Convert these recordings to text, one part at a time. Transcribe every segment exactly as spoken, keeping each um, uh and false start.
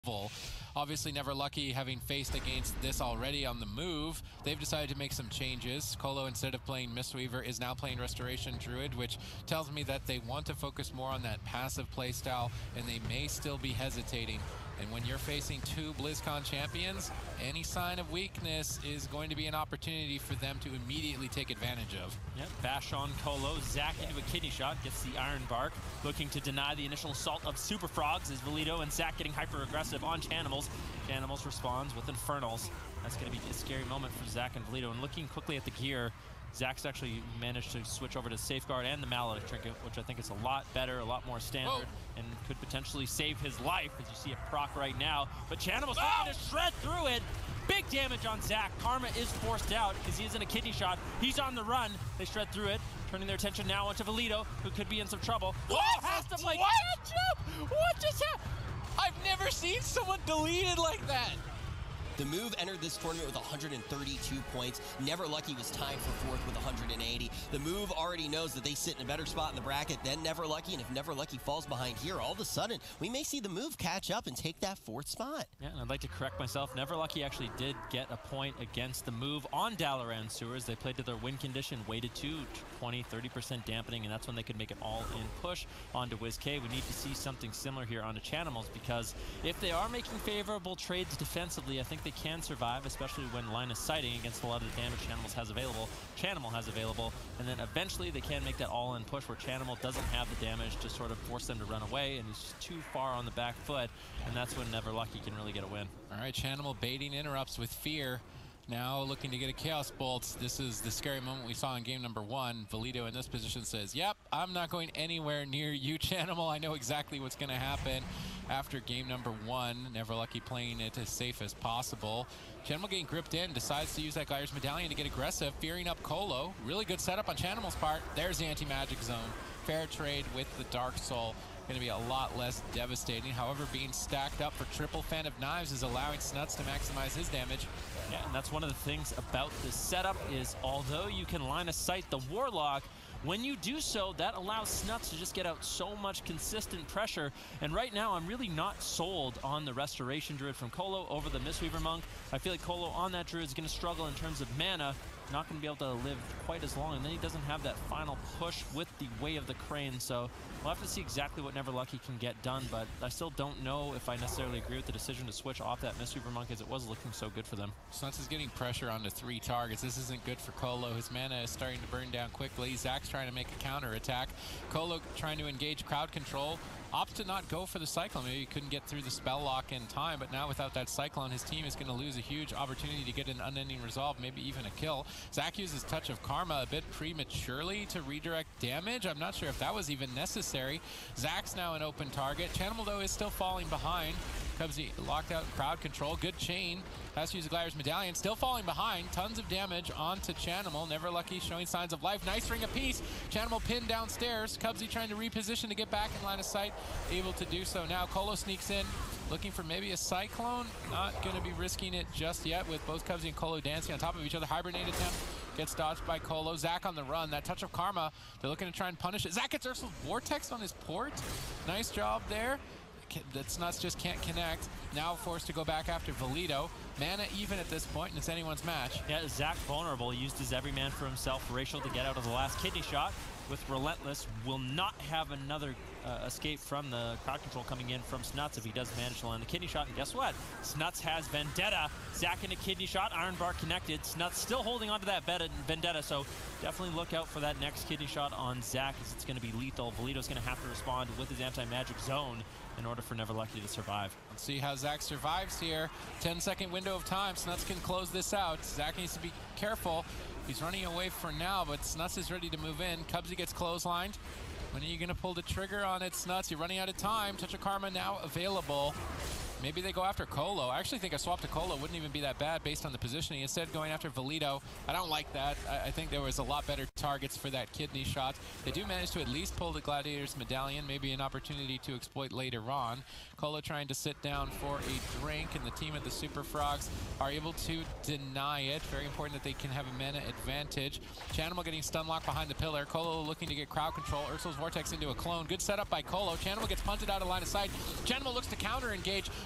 Obviously, Never Lucky, having faced against this already on the move, they've decided to make some changes. Colo, instead of playing Mistweaver, is now playing Restoration Druid, which tells me that they want to focus more on that passive playstyle, and they may still be hesitating. And when you're facing two BlizzCon champions, any sign of weakness is going to be an opportunity for them to immediately take advantage of. Yep, bash on Colo, Zac into a kidney shot, gets the Iron Bark, looking to deny the initial assault of Super Frogs as Valido and Zac getting hyper-aggressive on Chanimals. Chanimals responds with Infernals. That's going to be a scary moment for Zac and Valido. And looking quickly at the gear, Zac's actually managed to switch over to Safeguard and the Maledict Trinket, which I think is a lot better, a lot more standard, Whoa. and could potentially save his life, as you see it proc right now. But Chanimals looking to shred through it. Big damage on Zac. Karma is forced out because he is in a kidney shot. He's on the run. They shred through it, turning their attention now onto Valido, who could be in some trouble. What? Oh, has to play what? catch-up! What just happened? I've never seen someone deleted like that. The move entered this tournament with one hundred thirty-two points. Never Lucky was tied for fourth with one hundred eighty. The move already knows that they sit in a better spot in the bracket than Never Lucky, and if Never Lucky falls behind here, all of a sudden, we may see the move catch up and take that fourth spot. Yeah, and I'd like to correct myself. Never Lucky actually did get a point against the move on Dalaran Sewers. They played to their win condition, weighted to twenty, thirty percent dampening, and that's when they could make it all-in push onto WizK. We need to see something similar here onto Chanimals, because if they are making favorable trades defensively, I think they can survive, especially when line is sighting against a lot of the damage Chanimals has available, Chanimal has available, and then eventually they can make that all-in push where Chanimal doesn't have the damage to sort of force them to run away, and he's just too far on the back foot, and that's when Never Lucky can really get a win. All right, Chanimal baiting interrupts with Fear. Now looking to get a Chaos Bolt. This is the scary moment we saw in game number one. Valido in this position says, yep, I'm not going anywhere near you, Chanimal. I know exactly what's going to happen. After game number one, Never Lucky playing it as safe as possible. Chanimal getting gripped in, decides to use that Gliders Medallion to get aggressive, fearing up Colo. Really good setup on Chanimal's part. There's the anti-magic zone. Fair trade with the Dark Soul. Going to be a lot less devastating. However, being stacked up for triple Fan of Knives is allowing Snuts to maximize his damage. Yeah, and that's one of the things about this setup is, although you can line of sight the Warlock, when you do so, that allows Snuts to just get out so much consistent pressure. And right now, I'm really not sold on the Restoration Druid from Colo over the Mistweaver Monk. I feel like Colo on that Druid is going to struggle in terms of mana. Not going to be able to live quite as long, and then he doesn't have that final push with the Way of the Crane, so we'll have to see exactly what Never Lucky can get done, but I still don't know if I necessarily agree with the decision to switch off that Mistweaver Monk, as it was looking so good for them. Snuts is getting pressure onto three targets. This isn't good for Colo. His mana is starting to burn down quickly. Zac's trying to make a counter attack. Colo trying to engage crowd control. Opts to not go for the Cyclone. Maybe he couldn't get through the spell lock in time, but now without that Cyclone, his team is going to lose a huge opportunity to get an unending resolve, maybe even a kill. Zac uses Touch of Karma a bit prematurely to redirect damage. I'm not sure if that was even necessary. Zac's now an open target. Chanimal, though, is still falling behind. Cubsy locked out in crowd control. Good chain. Has to use the Gliders Medallion. Still falling behind. Tons of damage onto Chanimal. Never Lucky showing signs of life. Nice ring apiece. Chanimal pinned downstairs. Cubsy trying to reposition to get back in line of sight. Able to do so now. Colo sneaks in, looking for maybe a Cyclone. Not going to be risking it just yet with both Cubsy and Colo dancing on top of each other. Hibernate attempt. Gets dodged by Colo. Zac on the run. That Touch of Karma. They're looking to try and punish it. Zac gets Ursul's Vortex on his port. Nice job there. That Snuts just can't connect. Now forced to go back after Valido. Mana even at this point, and it's anyone's match. Yeah, Zac vulnerable. He used his everyman for himself. Racial to get out of the last kidney shot. With Relentless, will not have another uh, escape from the crowd control coming in from Snuts if he does manage to land the kidney shot. And guess what? Snuts has Vendetta. Zac in a kidney shot. Iron Bar connected. Snuts still holding onto that Vendetta, so definitely look out for that next kidney shot on Zac, as it's going to be lethal. Valido's going to have to respond with his anti-magic zone in order for Never Lucky to survive. Let's see how Zac survives here. ten second window of time. Snuts can close this out. Zac needs to be careful. He's running away for now, but Snuts is ready to move in. Cubsy gets clotheslined. When are you going to pull the trigger on it, Snuts? You're running out of time. Touch of Karma now available. Maybe they go after Colo. I actually think a swap to Colo wouldn't even be that bad based on the positioning. Instead, going after Valido. I don't like that. I, I think there was a lot better targets for that kidney shot. They do manage to at least pull the Gladiator's Medallion. Maybe an opportunity to exploit later on. Colo trying to sit down for a drink, and the team of the Super Frogs are able to deny it. Very important that they can have a mana advantage. Chanimal getting stun locked behind the pillar. Colo looking to get crowd control. Ursul's Vortex into a clone. Good setup by Colo. Chanimal gets punted out of line of sight. Chanimal looks to counter engage.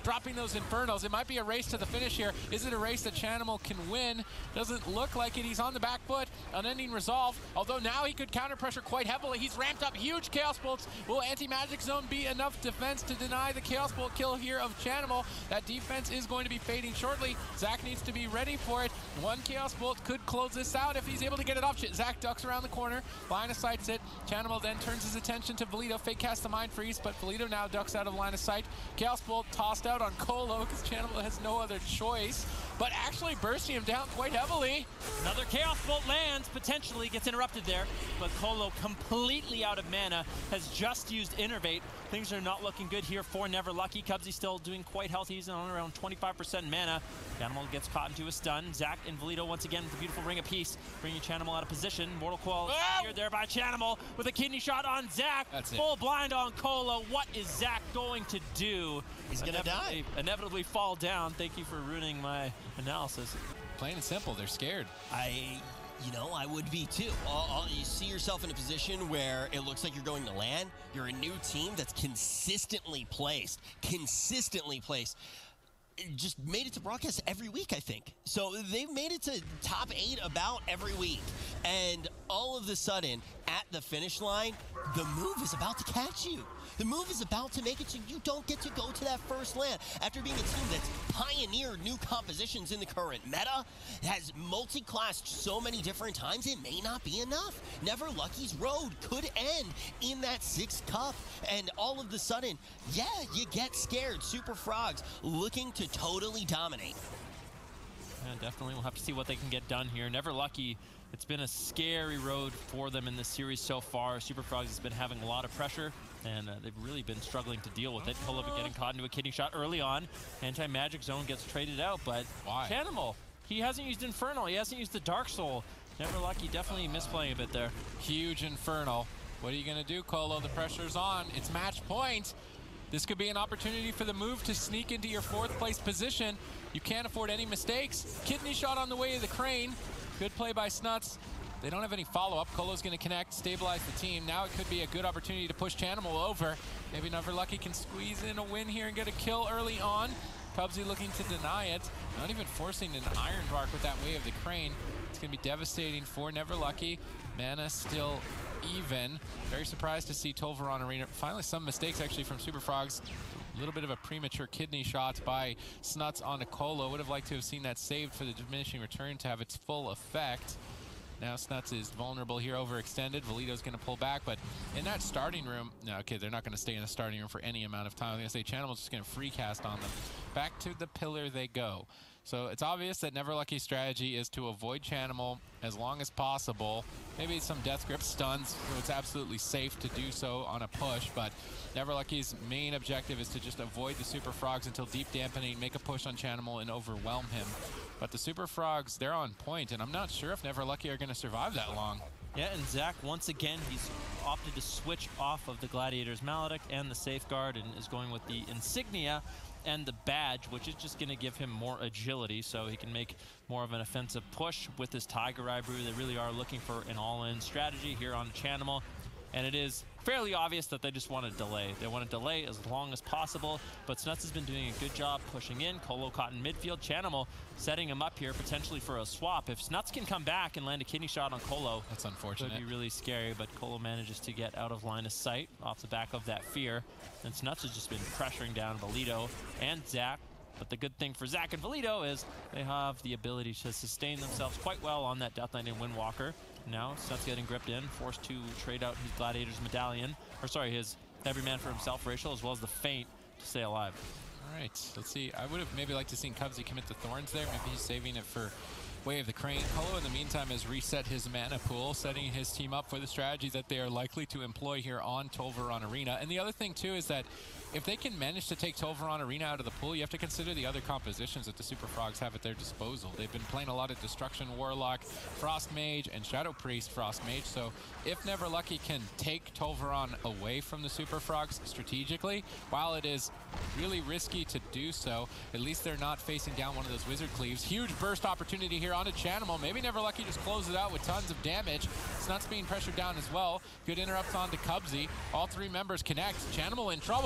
dropping those Infernals. It might be a race to the finish here. Is it a race that Chanimal can win? Doesn't look like it. He's on the back foot. Unending Resolve, although now he could counter pressure quite heavily. He's ramped up huge Chaos Bolts. Will Anti-Magic Zone be enough defense to deny the Chaos Bolt kill here of Chanimal? That defense is going to be fading shortly. Zach needs to be ready for it. One Chaos Bolt could close this out if he's able to get it off. Zach ducks around the corner, line of sights it. Chanimal then turns his attention to Valido. Fake cast the Mind Freeze, but Valido now ducks out of line of sight. Chaos Bolt tossed out on Colo because Chanimal has no other choice, but actually bursting him down quite heavily. Another Chaos Bolt lands, potentially gets interrupted there, but Colo completely out of mana, has just used Innervate. Things are not looking good here for Never Lucky. Cubsy still doing quite healthy. He's on around twenty-five percent mana. Chanimal gets caught into a stun. Zach and Valido once again with a beautiful Ring of Peace, bringing Chanimal out of position. Mortal Coil oh! here there by Chanimal with a kidney shot on Zach. That's it. Full blind on Colo. What is Zach going to do? He's gonna die. Inevitably fall down. Thank you for ruining my analysis. Plain and simple, they're scared. I, you know, I would be too. All, all, you see yourself in a position where it looks like you're going to land. You're a new team that's consistently placed, consistently placed. It just made it to broadcast every week, I think. So they've made it to top eight about every week. And all of a sudden, at the finish line, the move is about to catch you. The move is about to make it so you don't get to go to that first land. After being a team that's pioneered new compositions in the current meta, has multi-classed so many different times, it may not be enough. Never Lucky's road could end in that sixth cup. And all of a sudden, yeah, you get scared. Super Frogs looking to totally dominate. Yeah, definitely. We'll have to see what they can get done here. Never Lucky. It's been a scary road for them in this series so far. Super Frogs has been having a lot of pressure, and uh, they've really been struggling to deal with it. Colo getting caught into a kidney shot early on. Anti-Magic Zone gets traded out, but Why? Chanimal, he hasn't used Infernal. He hasn't used the Dark Soul. Never Lucky definitely misplaying a bit there. Huge Infernal. What are you going to do, Colo? The pressure's on. It's match point. This could be an opportunity for the move to sneak into your fourth place position. You can't afford any mistakes. Kidney shot on the way of the Crane. Good play by Snuts. They don't have any follow-up. Colo's going to connect, stabilize the team. Now it could be a good opportunity to push Chanimal over. Maybe Never Lucky can squeeze in a win here and get a kill early on. Cubsy looking to deny it. Not even forcing an Iron Bark with that way of the Crane. It's going to be devastating for Never Lucky. Mana still even. Very surprised to see Tolvaron Arena. Finally, some mistakes actually from Super Frogs. A little bit of a premature kidney shot by Snuts on Colo. Would have liked to have seen that saved for the diminishing return to have its full effect. Now Snuts is vulnerable here, overextended. Valido's going to pull back, but in that starting room, no, okay, they're not going to stay in the starting room for any amount of time. I'm going to say Chanimal's just going to free cast on them. Back to the pillar they go. So it's obvious that Never Lucky's strategy is to avoid Chanimal as long as possible. Maybe some Death Grip stuns, so it's absolutely safe to do so on a push, but Never Lucky's main objective is to just avoid the Super Frogs until Deep Dampening, make a push on Chanimal, and overwhelm him. But the Super Frogs, they're on point, and I'm not sure if Never Lucky are going to survive that long. Yeah, and Zach, once again, he's opted to switch off of the Gladiator's Maledict and the Safeguard and is going with the Insignia and the Badge, which is just going to give him more agility so he can make more of an offensive push with his Tiger Eye Brew. They really are looking for an all-in strategy here on Chanimal, and it is fairly obvious that they just want to delay. They want to delay as long as possible, but Snuts has been doing a good job pushing in. Colo caught in midfield. Chanimal setting him up here potentially for a swap. If Snuts can come back and land a kidney shot on Colo, that's unfortunate. It would be really scary, but Colo manages to get out of line of sight off the back of that fear. And Snuts has just been pressuring down Valido and Zach. But the good thing for Zach and Valido is they have the ability to sustain themselves quite well on that Death Knight and Windwalker. Now Snuts getting gripped in, forced to trade out his Gladiator's Medallion, or sorry, his Every Man for Himself racial, as well as the Feint to stay alive. All right, let's see. I would have maybe liked to seen Cubsy commit the Thorns there. Maybe he's saving it for Way of the Crane. Colo, in the meantime, has reset his mana pool, setting his team up for the strategy that they are likely to employ here on Tolvaron Arena. And the other thing, too, is that if they can manage to take Tolvaron Arena out of the pool, you have to consider the other compositions that the Super Frogs have at their disposal. They've been playing a lot of Destruction Warlock, Frost Mage, and Shadow Priest Frost Mage. So if Never Lucky can take Tolvaron away from the Super Frogs strategically, while it is really risky to do so, at least they're not facing down one of those Wizard Cleaves. Huge burst opportunity here onto Chanimal. Maybe Never Lucky just closes it out with tons of damage. Snuts being pressured down as well. Good interrupts onto Cubsy. All three members connect. Chanimal in trouble.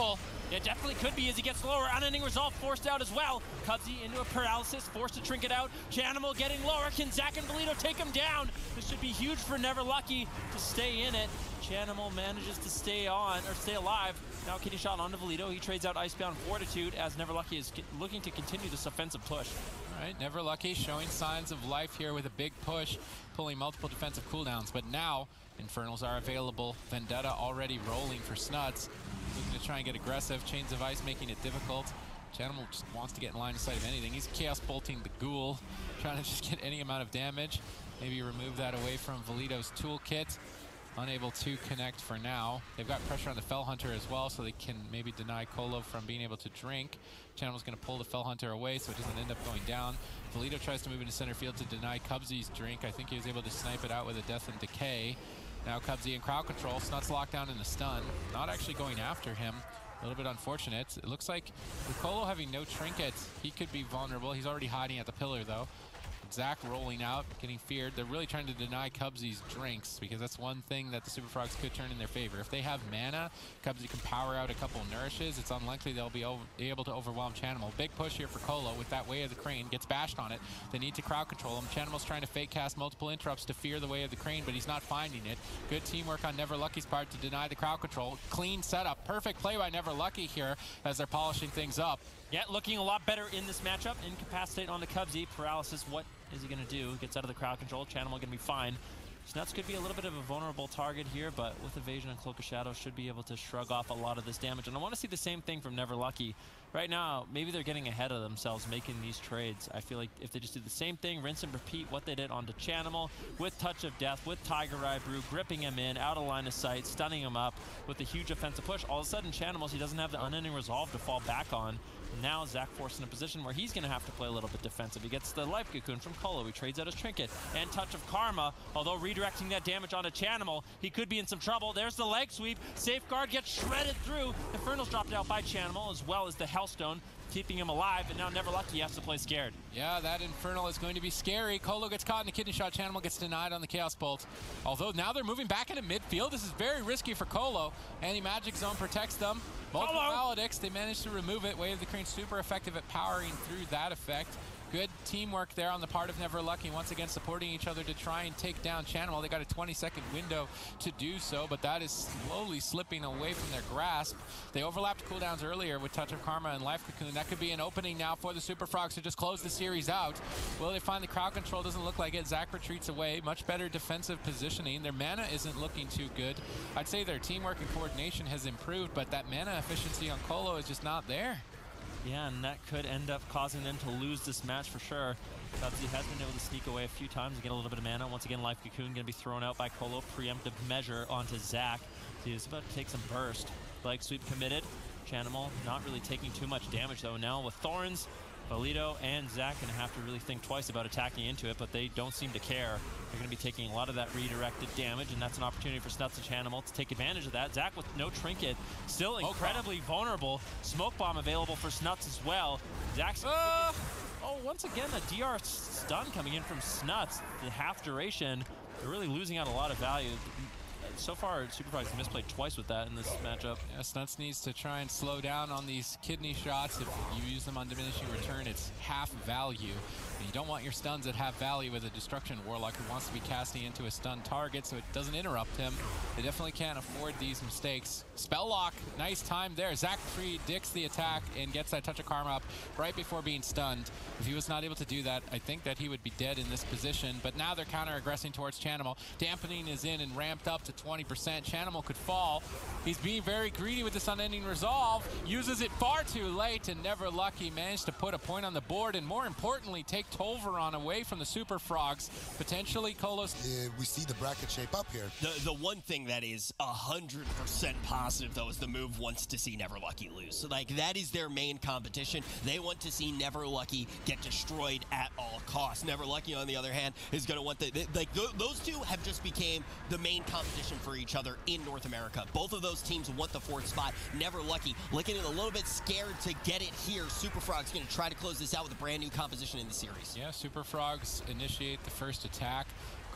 It definitely could be as he gets lower. Unending Resolve forced out as well. Cubsy into a paralysis, forced to trinket out. Chanimal getting lower. Can Zach and Bolito take him down? This should be huge for Never Lucky to stay in it. Chanimal manages to stay on, or stay alive. Now kidney shot onto Bolito. He trades out Icebound Fortitude as Never Lucky is looking to continue this offensive push. All right, Never Lucky showing signs of life here with a big push, pulling multiple defensive cooldowns. But now, Infernals are available. Vendetta already rolling for Snuts. Looking to try and get aggressive. Chains of Ice making it difficult. Chanimal just wants to get in line of sight of anything. He's Chaos Bolting the Ghoul, trying to just get any amount of damage. Maybe remove that away from Valito's toolkit. Unable to connect for now. They've got pressure on the Fell Hunter as well, so they can maybe deny Colo from being able to drink. Chanimal's going to pull the Fell Hunter away so it doesn't end up going down. Valito tries to move into center field to deny Cubsy's drink. I think he was able to snipe it out with a Death and Decay. Now Cubsy in crowd control. Snuts locked down in the stun. Not actually going after him. A little bit unfortunate. It looks like with Colo having no trinket, he could be vulnerable. He's already hiding at the pillar though. Zach rolling out, getting feared. They're really trying to deny Cubsy's drinks because that's one thing that the Super Frogs could turn in their favor. If they have mana, Cubsy can power out a couple nourishes. It's unlikely they'll be over, able to overwhelm Chanimal. Big push here for Colo with that Way of the Crane. Gets bashed on it. They need to crowd control him. Chanimal's trying to fake cast multiple interrupts to fear the Way of the Crane, but he's not finding it. Good teamwork on Never Lucky's part to deny the crowd control. Clean setup. Perfect play by Never Lucky here as they're polishing things up. Yeah, looking a lot better in this matchup. Incapacitate onto Cubsy. Paralysis, what is he going to do? Gets out of the crowd control. Chanimal going to be fine. Snuts could be a little bit of a vulnerable target here, but with Evasion and Cloak of Shadow should be able to shrug off a lot of this damage. And I want to see the same thing from Never Lucky. Right now, maybe they're getting ahead of themselves making these trades. I feel like if they just do the same thing, rinse and repeat what they did onto Chanimal with Touch of Death, with Tiger Eye Brew, gripping him in, out of line of sight, stunning him up with a huge offensive push. All of a sudden, Chanimal, he doesn't have the Unending Resolve to fall back on. Now Zach forced in a position where he's going to have to play a little bit defensive. He gets the Life Cocoon from Colo. He trades out his Trinket and Touch of Karma. Although redirecting that damage onto Chanimal, he could be in some trouble. There's the leg sweep. Safeguard gets shredded through. Infernal's dropped out by Chanimal as well as the Hellstone, keeping him alive, and now Never Lucky has to play scared. Yeah, that Infernal is going to be scary. Colo gets caught in a kidney shot. Chanimal gets denied on the Chaos Bolt. Although now they're moving back into midfield. This is very risky for Colo. Anti-Magic Zone protects them. Multiple Maledicts, they managed to remove it. Way of the Crane super effective at powering through that effect. Good teamwork there on the part of Never Lucky, once again supporting each other to try and take down Chanimal. They got a twenty second window to do so, but that is slowly slipping away from their grasp. They overlapped cooldowns earlier with Touch of Karma and Life Cocoon. That could be an opening now for the Super Frogs to just close the series out. Will they find the crowd control? Doesn't look like it. Zach retreats away. Much better defensive positioning. Their mana isn't looking too good. I'd say their teamwork and coordination has improved, but that mana efficiency on Colo is just not there. Yeah, and that could end up causing them to lose this match for sure. Cubsy has been able to sneak away a few times and get a little bit of mana. Once again, Life Cocoon going to be thrown out by Colo. Preemptive measure onto Zach. He's about to take some burst. Leg sweep committed. Chanimal not really taking too much damage though. Now with Thorns, Bolito and Zach going to have to really think twice about attacking into it, but they don't seem to care. They're going to be taking a lot of that redirected damage, and that's an opportunity for Snuts and Chanimal to take advantage of that. Zach with no trinket, still incredibly vulnerable. Smoke Bomb available for Snuts as well. Zach's... Uh. Oh, once again, a D R stun coming in from Snuts. The half duration, they're really losing out a lot of value. So far, Super Frogs misplayed twice with that in this matchup. Yeah, Snuts needs to try and slow down on these kidney shots. If you use them on diminishing return, it's half value. And you don't want your stuns at half value with a Destruction Warlock who wants to be casting into a stun target so it doesn't interrupt him. They definitely can't afford these mistakes. Spell Lock, nice time there. Zach predicts the attack and gets that Touch of Karma up right before being stunned. If he was not able to do that, I think that he would be dead in this position. But now they're counter-aggressing towards Chanimal. Dampening is in and ramped up to twenty percent. Chanimal could fall. He's being very greedy with this Unending Resolve. Uses it far too late, and Never Lucky managed to put a point on the board, and more importantly, take Tolvaron away from the Super Frogs. Potentially, Kolos. Uh, we see the bracket shape up here. The, the one thing that is one hundred percent positive, though, is the move wants to see Never Lucky lose. So, like, that is their main competition. They want to see Never Lucky get destroyed at all costs. Never Lucky, on the other hand, is going to want the... They, like, th those two have just became the main competition for each other in North America. Both of those teams want the fourth spot. Never Lucky looking a little bit scared to get it here. Super Frogs going to try to close this out with a brand new composition in the series. Yeah, Super Frogs initiate the first attack.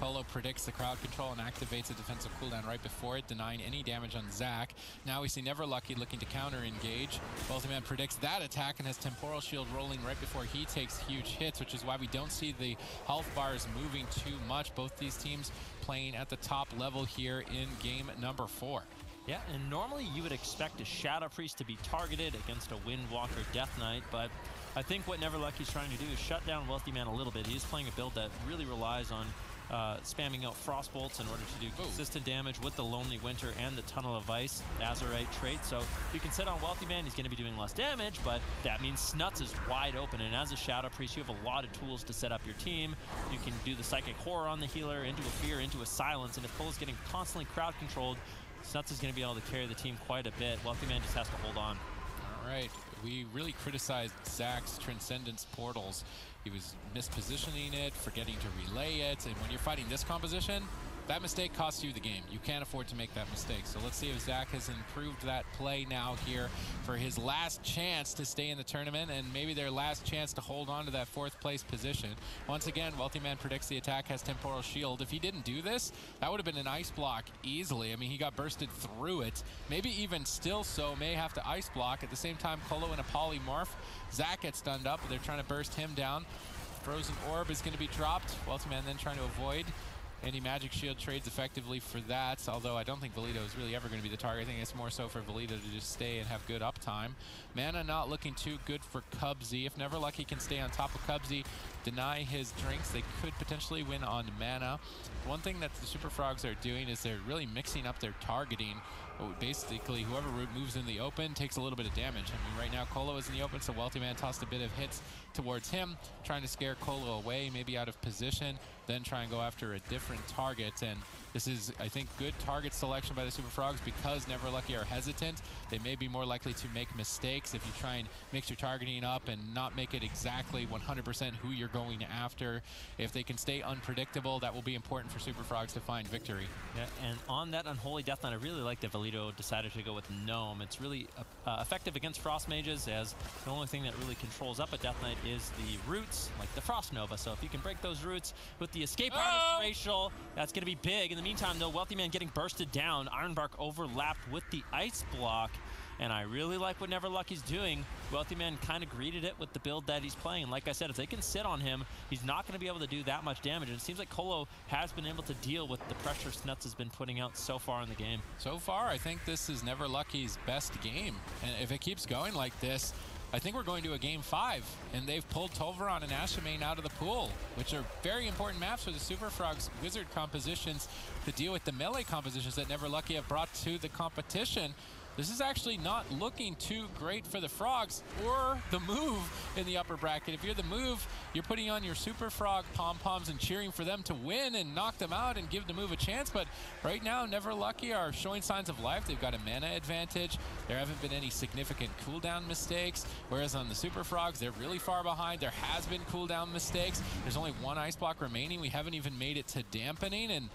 Colo predicts the crowd control and activates a defensive cooldown right before it, denying any damage on Zac. Now we see Never Lucky looking to counter-engage. Wealthyman predicts that attack and has Temporal Shield rolling right before he takes huge hits, which is why we don't see the health bars moving too much. Both these teams playing at the top level here in game number four. Yeah, and normally you would expect a Shadow Priest to be targeted against a Windwalker Death Knight, but I think what Never Lucky's trying to do is shut down Wealthyman a little bit. He's playing a build that really relies on uh, spamming out Frostbolts in order to do consistent damage with the Lonely Winter and the Tunnel of Ice Azerite trait. So you can sit on Wealthyman, he's going to be doing less damage, but that means Snuts is wide open. And as a Shadow Priest, you have a lot of tools to set up your team. You can do the Psychic Horror on the healer, into a Fear, into a Silence, and if Cole's getting constantly crowd controlled, Snuts is going to be able to carry the team quite a bit. Wealthyman just has to hold on. All right. We really criticized Zac's Transcendence portals. He was mispositioning it, forgetting to relay it, and when you're fighting this composition, that mistake costs you the game. You can't afford to make that mistake. So let's see if Zac has improved that play now here for his last chance to stay in the tournament and maybe their last chance to hold on to that fourth place position. Once again, Wealthyman predicts the attack has Temporal Shield. If he didn't do this, that would have been an ice block easily. I mean, he got bursted through it. Maybe even still so, may have to ice block. At the same time, Colo and a polymorph. Zac gets stunned up, but they're trying to burst him down. Frozen Orb is going to be dropped. Wealthyman then trying to avoid any magic shield trades effectively for that, although I don't think Valito is really ever going to be the target. I think it's more so for Valito to just stay and have good uptime. Mana not looking too good for Cubsy. If Never Lucky can stay on top of Cubsy, deny his drinks, they could potentially win on mana. One thing that the Super Frogs are doing is they're really mixing up their targeting. Basically, whoever moves in the open takes a little bit of damage. I mean, right now, Colo is in the open, so Wealthyman tossed a bit of hits towards him, trying to scare Colo away, maybe out of position, then try and go after a different target. And this is, I think, good target selection by the Super Frogs because Never Lucky are hesitant. They may be more likely to make mistakes if you try and mix your targeting up and not make it exactly one hundred percent who you're going after. If they can stay unpredictable, that will be important for Super Frogs to find victory. Yeah, and on that Unholy Death Knight, I really like that Valito decided to go with Gnome. It's really uh, effective against Frost Mages, as the only thing that really controls up a Death Knight is the roots, like the Frost Nova. So if you can break those roots with the Escape Oh! Artist Racial, that's going to be big. In the meantime, though, Wealthyman getting bursted down. Ironbark overlapped with the Ice Block. And I really like what Never Lucky's doing. Wealthyman kind of greeted it with the build that he's playing. Like I said, if they can sit on him, he's not going to be able to do that much damage. And it seems like Colo has been able to deal with the pressure Snuts has been putting out so far in the game. So far, I think this is Never Lucky's best game. And if it keeps going like this, I think we're going to a game five, and they've pulled Tolvaron and Ashamain out of the pool, which are very important maps for the Super Frogs Wizard compositions to deal with the melee compositions that Never Lucky have brought to the competition. This is actually not looking too great for the Frogs or the move in the upper bracket. If you're the move, you're putting on your Super Frog pom-poms and cheering for them to win and knock them out and give the move a chance. But right now, Never Lucky are showing signs of life. They've got a mana advantage. There haven't been any significant cooldown mistakes. Whereas on the Super Frogs, they're really far behind. There has been cooldown mistakes. There's only one ice block remaining. We haven't even made it to dampening. And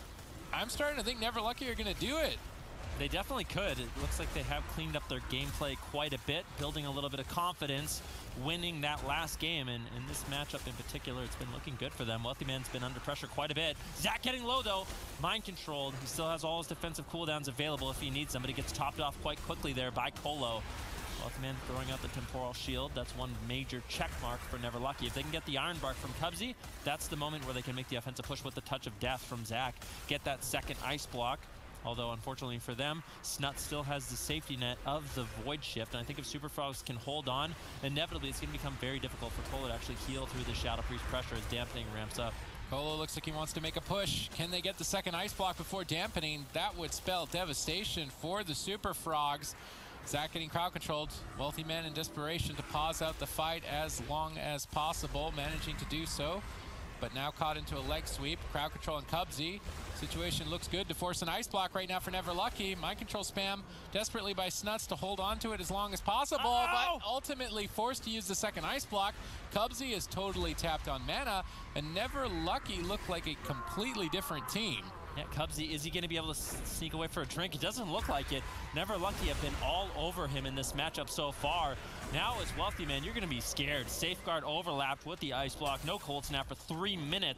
I'm starting to think Never Lucky are going to do it. They definitely could. It looks like they have cleaned up their gameplay quite a bit, building a little bit of confidence, winning that last game. And in this matchup in particular, it's been looking good for them. Wealthyman's been under pressure quite a bit. Zac getting low, though. Mind controlled. He still has all his defensive cooldowns available if he needs them, but he gets topped off quite quickly there by Colo. Wealthyman throwing out the Temporal Shield. That's one major check mark for Never Lucky. If they can get the Ironbark from Cubsy, that's the moment where they can make the offensive push with the Touch of Death from Zac. Get that second ice block. Although, unfortunately for them, Snuts still has the safety net of the Void Shift. And I think if Super Frogs can hold on, inevitably it's going to become very difficult for Colo to actually heal through the Shadow Priest pressure as dampening ramps up. Colo looks like he wants to make a push. Can they get the second ice block before dampening? That would spell devastation for the Super Frogs. Zac getting crowd controlled. Wealthyman in desperation to pause out the fight as long as possible, managing to do so. But now caught into a leg sweep. Crowd control and Cubsy. Situation looks good to force an ice block right now for Never Lucky. Mind control spam desperately by Snuts to hold on to it as long as possible, Ow! but ultimately forced to use the second ice block. Cubsy is totally tapped on mana, and Never Lucky look like a completely different team. Yeah, Cubsy, is he going to be able to sneak away for a drink? It doesn't look like it. Never Lucky have been all over him in this matchup so far. Now as Wealthyman, you're going to be scared. Safeguard overlapped with the ice block. No cold snap for three minutes.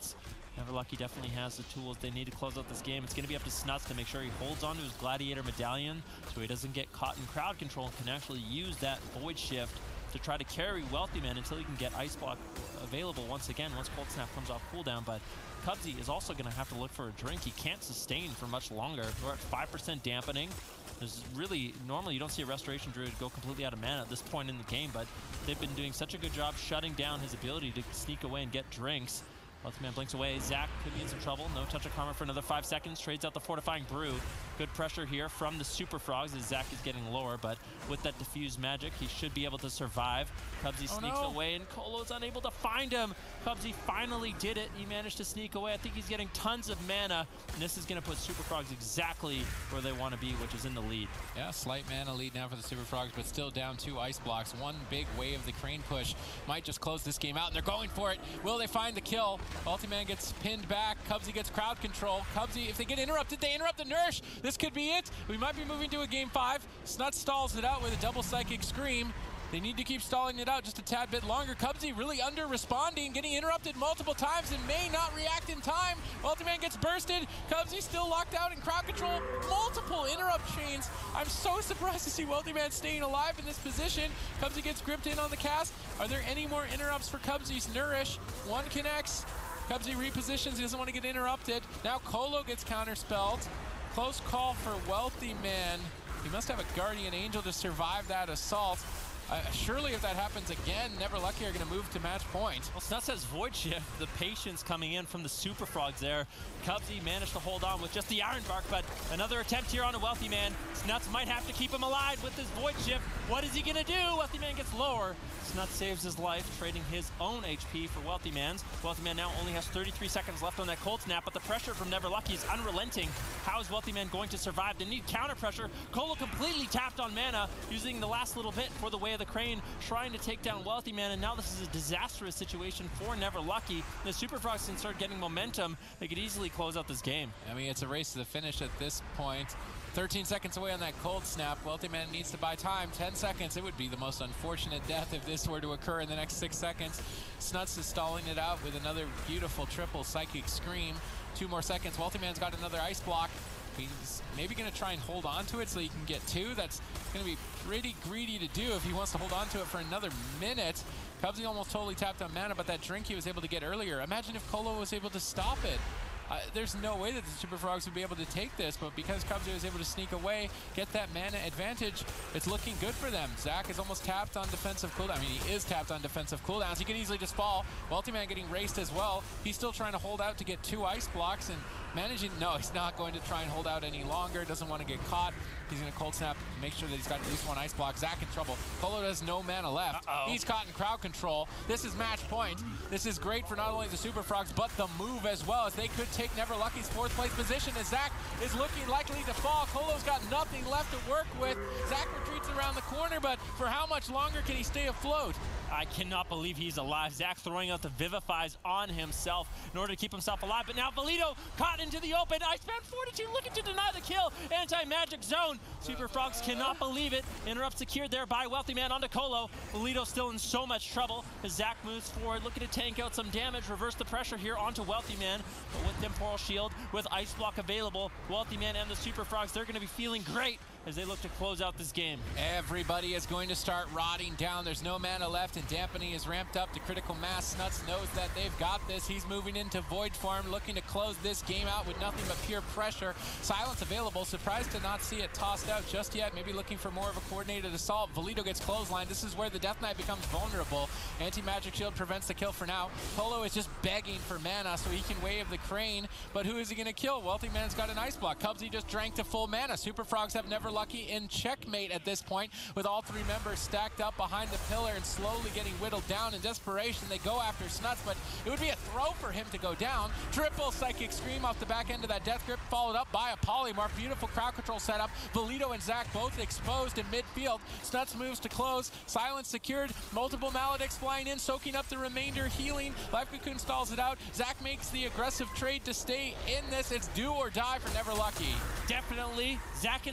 Never Lucky definitely has the tools they need to close out this game. It's going to be up to Snuts to make sure he holds on to his Gladiator Medallion so he doesn't get caught in crowd control and can actually use that Void Shift to try to carry Wealthy Man until he can get Ice Block available once again once Cold Snap comes off cooldown. But Cubsy is also going to have to look for a drink. He can't sustain for much longer. We're at five percent dampening. There's really, normally you don't see a Restoration Druid go completely out of mana at this point in the game, but they've been doing such a good job shutting down his ability to sneak away and get drinks. Wealthy Man blinks away. Zach could be in some trouble. No touch of karma for another five seconds. Trades out the Fortifying Brew. Good pressure here from the Super Frogs as Zach is getting lower, but with that diffuse magic, he should be able to survive. Cubsy oh sneaks no. away, and Colo's unable to find him. Cubsy finally did it. He managed to sneak away. I think he's getting tons of mana, and this is going to put Super Frogs exactly where they want to be, which is in the lead. Yeah, slight mana lead now for the Super Frogs, but still down two ice blocks. One big wave of the Crane push might just close this game out, and they're going for it. Will they find the kill? Ultiman gets pinned back. Cubsy gets crowd control. Cubsy, if they get interrupted, they interrupt the Nourish. This could be it. We might be moving to a game five. Snuts stalls it out with a double Psychic Scream. They need to keep stalling it out just a tad bit longer. Cubsy really under-responding, getting interrupted multiple times and may not react in time. Ultiman gets bursted. Cubsy still locked out in crowd control. Multiple interrupt chains. I'm so surprised to see Ultiman staying alive in this position. Cubsy gets gripped in on the cast. Are there any more interrupts for Cubsy's Nourish? One connects. Cubsy repositions. He doesn't want to get interrupted. Now Colo gets counterspelled. Close call for Wealthy Man. He must have a Guardian Angel to survive that assault. Uh, surely if that happens again, Never Lucky are going to move to match point. Well, Snuts has Void Shift, the patience coming in from the Super Frogs there. Cubsy managed to hold on with just the Iron Bark, but another attempt here on a Wealthy Man. Snuts might have to keep him alive with his Void Shift. What is he going to do? Wealthy Man gets lower. Snuts saves his life, trading his own H P for Wealthy Man's. Wealthy Man now only has thirty-three seconds left on that Cold Snap, but the pressure from Never Lucky is unrelenting. How is Wealthy Man going to survive? They need counter pressure. Colo completely tapped on mana, using the last little bit for the Way of the Crane, trying to take down Wealthy Man, and now this is a disastrous situation for Never Lucky. The Super Frogs can start getting momentum. They could easily close out this game. I mean, it's a race to the finish at this point. thirteen seconds away on that Cold Snap. Wealthy Man needs to buy time. ten seconds. It would be the most unfortunate death if this were to occur in the next six seconds. Snuts is stalling it out with another beautiful triple Psychic Scream. Two more seconds. Wealthy Man's got another Ice Block. He's maybe going to try and hold on to it so he can get two. That's going to be pretty greedy to do if he wants to hold on to it for another minute. Cubsy almost totally tapped on mana, but that drink he was able to get earlier. Imagine if Colo was able to stop it. Uh, there's no way that the Super Frogs would be able to take this, but because Cubsy was able to sneak away, get that mana advantage, it's looking good for them. Zach is almost tapped on defensive cooldown. I mean, he is tapped on defensive cooldowns. He could easily just fall. Wealthy Man getting raced as well. He's still trying to hold out to get two ice blocks and managing. No, he's not going to try and hold out any longer. Doesn't want to get caught. He's going to Cold Snap, make sure that he's got at least one ice block. Zach in trouble. Colo has no mana left. Uh-oh. He's caught in crowd control. This is match point. This is great for not only the Super Frogs, but the move as well, as they could take Never Lucky's fourth place position as Zach is looking likely to fall. Colo's got nothing left to work with. Zach retreats around the corner, but for how much longer can he stay afloat? I cannot believe he's alive. Zach throwing out the Vivifies on himself in order to keep himself alive. But now Valito caught into the open. Iceman Fortitude looking to deny the kill. Anti-magic zone. Super Frogs cannot believe it. Interrupt secured there by Wealthy Man onto Colo. Valito still in so much trouble as Zach moves forward, looking to tank out some damage, reverse the pressure here onto Wealthy Man. But with Temporal Shield, with Ice Block available, Wealthy Man and the Super Frogs, they're going to be feeling great as they look to close out this game. Everybody is going to start rotting down. There's no mana left, and Dampening is ramped up to critical mass. Snuts knows that they've got this. He's moving into Void Farm, looking to close this game out with nothing but pure pressure. Silence available. Surprised to not see it tossed out just yet. Maybe looking for more of a coordinated assault. Valito gets clothesline. This is where the Death Knight becomes vulnerable. Anti-Magic Shield prevents the kill for now. Colo is just begging for mana so he can wave the Crane, but who is he going to kill? Wealthy Man's got an Ice Block. Cubsy just drank to full mana. Super Frogs have Never Lucky in checkmate at this point, with all three members stacked up behind the pillar and slowly getting whittled down. In desperation, they go after Snuts, but it would be a throw for him to go down. Triple Psychic Scream off the back end of that Death Grip, followed up by a Polymorph. Beautiful crowd control setup. Valito and Zach both exposed in midfield. Snuts moves to close. Silence secured. Multiple Maledicts flying in, soaking up the remainder, healing. Life Cocoon stalls it out. Zach makes the aggressive trade to stay in this. It's do or die for Never Lucky. Definitely. Zach in some trouble.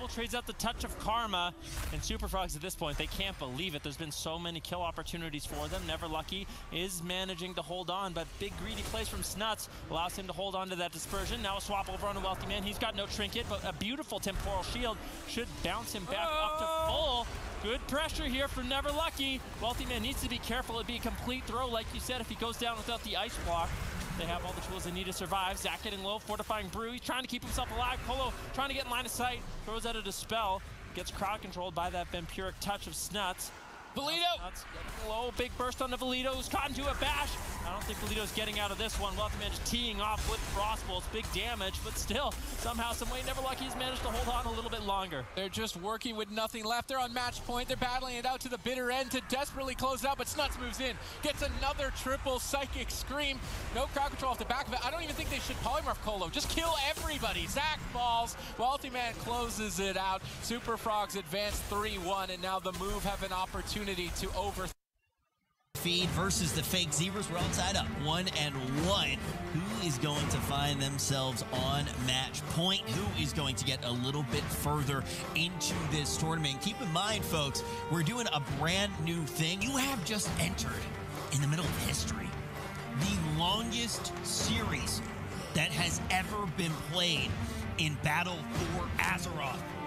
Colo trades out the touch of Karma, and Superfrogs at this point, they can't believe it. There's been so many kill opportunities for them. Never Lucky is managing to hold on, but big greedy plays from Snuts allows him to hold on to that dispersion. Now a swap over on a Wealthy Man. He's got no trinket, but a beautiful temporal shield should bounce him back oh. up to full. Good pressure here from Never Lucky. Wealthy Man needs to be careful. It'd be a complete throw, like you said, if he goes down without the ice block. They have all the tools they need to survive. Zach getting low, fortifying Brew. He's trying to keep himself alive. Colo trying to get in line of sight. Throws out a Dispel. Gets crowd controlled by that vampiric touch of Snuts. Valido! Snuts getting low. Big burst on the Valido, who's caught into a bash. I don't think Valido's getting out of this one. Wealthy Man just teeing off with Frostbolts. Big damage, but still, somehow, some way, Never Lucky's managed to hold on a little bit longer. They're just working with nothing left. They're on match point. They're battling it out to the bitter end to desperately close it out, but Snuts moves in. Gets another triple Psychic Scream. No crowd control off the back of it. I don't even think they should polymorph Colo. Just kill everybody. Zach falls. Wealthy Man closes it out. Super Frogs advance three one, and now the Move have an opportunity to over Feed versus the fake Zebras. We're all tied up one and one. Who is going to find themselves on match point? Who is going to get a little bit further into this tournament? Keep in mind, folks, we're doing a brand new thing. You have just entered in the middle of history the longest series that has ever been played in Battle for Azeroth.